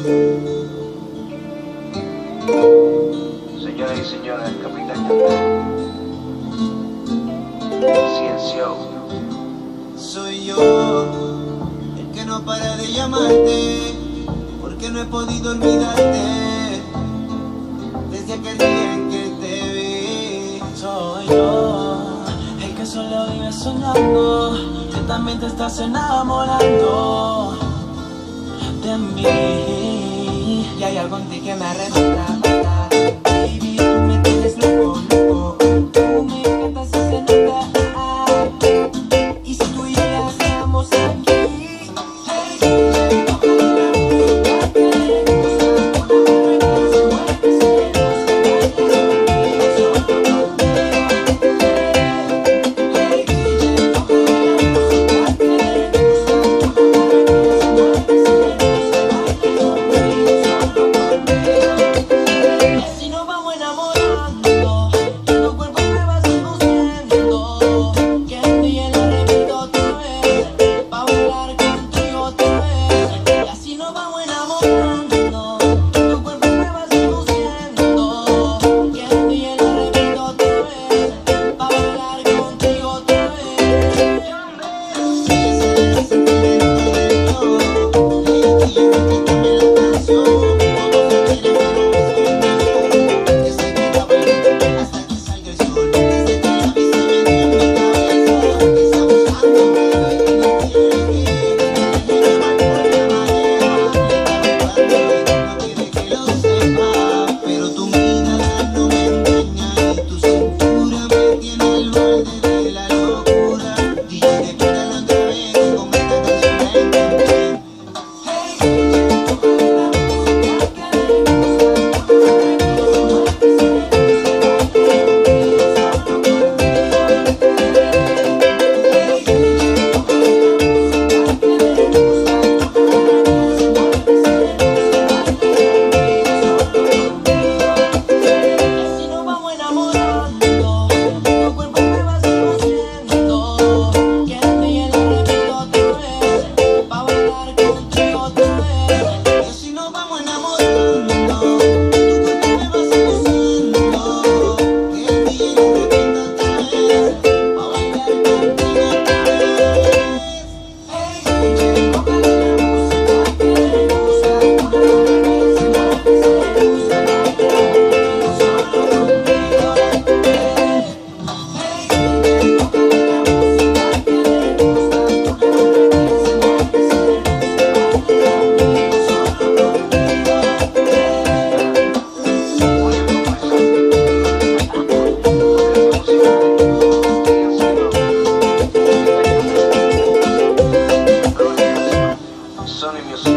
Señoras y señores, el capitán Yandel. Ciencio. Soy yo el que no para de llamarte, porque no he podido olvidarte desde aquel día en que te vi. Soy yo el que solo vive soñando, que también te estás enamorando de mí. Y hay algo en ti que me arrebata. Baby, tú me tienes loco, loco. Tú me encantas y se nota. Y si tú y yo ya estamos aquí, Sony Music.